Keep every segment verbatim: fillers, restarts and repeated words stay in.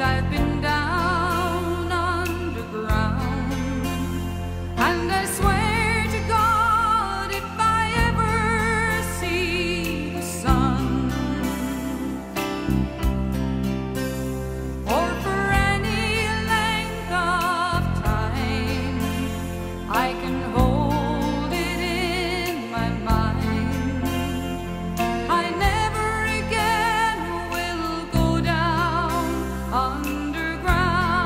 I've been down underground, and I swear to God, if I ever see the sun, or for any length of time, I can hold it in my mind. I never again will go down underground.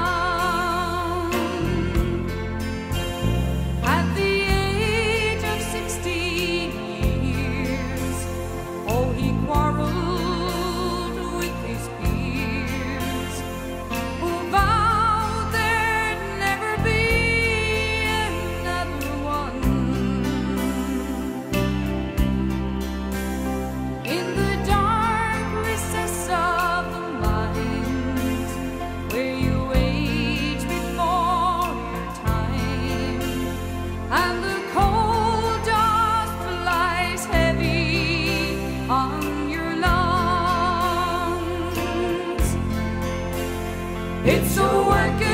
At the age of sixteen years, oh, he quarreled with his peers, who vowed there'd never be another one. In the dark recess of the mind, where you age before your time, and the cold dust lies heavy on your lungs, it's a work